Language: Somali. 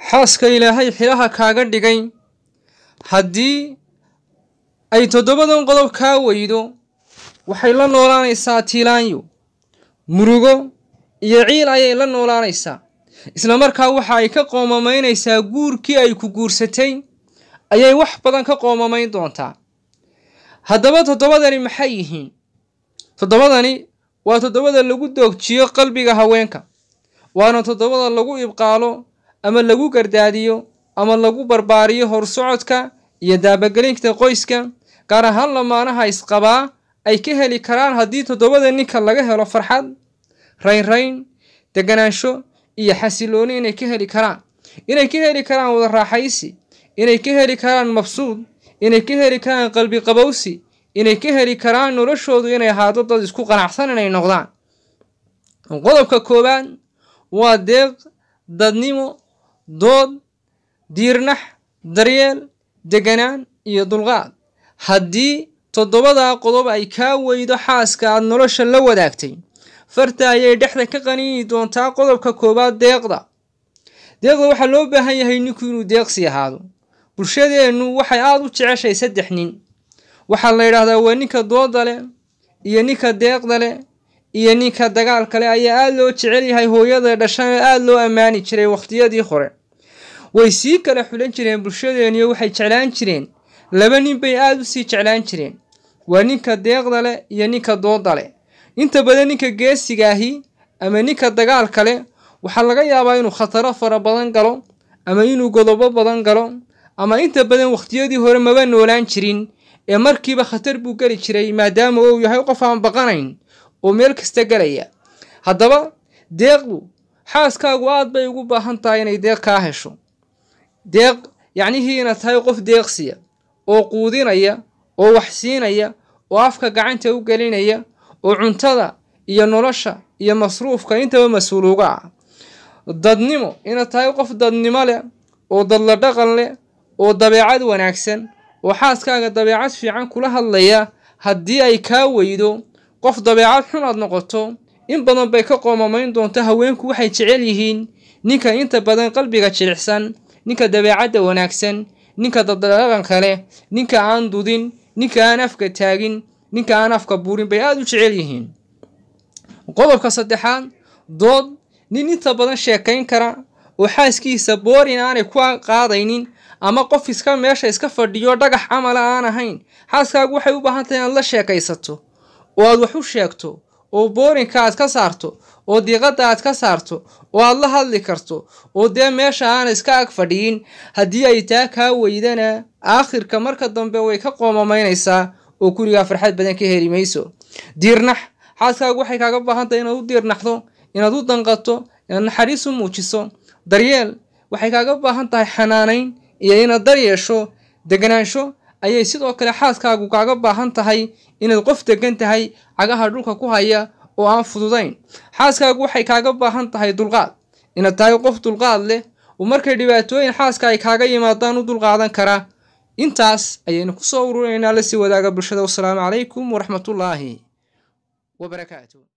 xaaska ilaahay xilaha kaaga dhigay haddii ay toddobadan qodob kaa weydo waxay la noolaanaysaa tiilaanyo murugo iyo ciil ayay la noolaanaysaa isla markaa waxa ay ka qoomamaynaysaa guurkii ay ku guursatay ayay wax badan ka qoomamayn doontaa. haddaba toddobadani maxay yihiin? toddobadani waa toddobada lagu doogjiyo qalbiga haweenka, waana toddobada lagu ibqaalo ama lagu gardaadiyo ama lagu barbaariyo horsocodka iyo daabagelinta qoyska, gaar ahaan lamaanaha isqabaa ay ka heli karaan haddii toddobada ninka laga helo farxad, raynrayn, deganaansho iyo xasilooni inay ka heli karaan. inay ka heli karaan wada raaxaysi, inay ka heli karaan mabsuud, inay ka heli karaan qalbi qabowsi, inay ka heli karaan noloshoodu inay ahaato dad isku qanacsan inay noqdaan. qodobka koowaad waa deeq, dadnimo, dood, diirnax, daryeel, deganaan iyo dulqaad. haddii toddobada qodob ay kaa weydo xaaska aad nolosha la wadaagtay, farta ayay dhexda ka qaniini doontaa qodobka koowaad deeqda. waxaa loo baahan yahay ninku inuu deeqsi ahaado. bulshadeennu waxay aad u jeceshay 3 nin. waxaa la yidhaahdaa waa ninka dooda leh iyo ninka deeqda leh iyo ninka dagaalka leh ayaa aad loo jecel yahay. hooyada dhashana aad loo ammaani jiray waqtiyadii hore. way sii kala xulan jireen bulshadeennu, waxay jeclaan jireen 2 nin bay aad u sii jeclaan jireen. waa ninka deeqda leh iyo ninka dooda leh. inta badan ninka geesiga ahi ama ninka dagaalka leh waxaa laga yaabaa inuu khataro fara badan galo ama inuu godobo badan galo, ama inta badan waqtiyadii hore maba noolaan jirin ee markiiba khatar buu geli jiray maadaama uu yahay qof aan baqanayn oo meel kasta galaya. haddaba deeqdu xaaskaagu aad bay ugu baahan tahay inay deeq kaa hesho. deeq yacnihii inaad tahay qof deeqsiya oo quudinaya oo wax siinaya oo afka gacanta u gelinaya oo cuntada iyo nolosha iyo masruufka intaba mas-uul uga ah. dadnimo inaad tahay qof dadnimo leh oo dadla dhaqan leh oo dabeecad wanaagsan oo xaaskaaga dabeecad fiican kula hadlaya. haddii ay kaa weydo qof dabeecad xun aad noqoto, in badan bay ka qoomamayn doonta. haweenku waxay jecel yihiin ninka inta badan qalbiga jilicsan, ninka dabeecadda wanaagsan, ninka dadla dhaqanka leh, ninka aan dudin, ninka aan afka taagin, ninka aan afka buurin bay aad u jecel yihiin. qodobka saddexaad dood, nin inta badan sheekayn kara oo xaaskiisa boorin aanay ku qaadaynin ama qof iska meesha iska fadhiyo dhagax camal aan ahayn. xaaskaagu waxay u baahan tahay inaad la sheekaysato oo aad wax u sheegto oo boorinka aad ka saarto oo diiqada aad ka saarto oo aad la hadli karto oo dee meesha aan iska ag fadhiyin. haddii ay taa kaa weydana aakhirka marka dambe way ka qoomamaynaysaa oo guriga farxad badan ka heli mayso. diirnax, xaaskaagu waxay kaaga baahan tahay inaad u diirnaxdo, inaad u danqato, inaad naxariis u muujiso. daryeel, waxay kaaga baahan tahay xanaanayn iyo inaad daryeesho. deganaansho ayay sidoo kale xaaskaagu kaaga baahan tahay inaad qof degan tahay, cagaha dhulka ku haya oo aan fududayn. xaaskaagu waxay kaaga baahan tahay dulqaad, inaad tahay qof dulqaad leh oo markay dhibaatooyin xaaska ay kaaga yimaadaan u dulqaadan kara. intaas ayaynu ku soo ururinaynaa la sii wadaaga bulshada. wassalaamu calaykum waraxmatullaahi wabarakaatuh.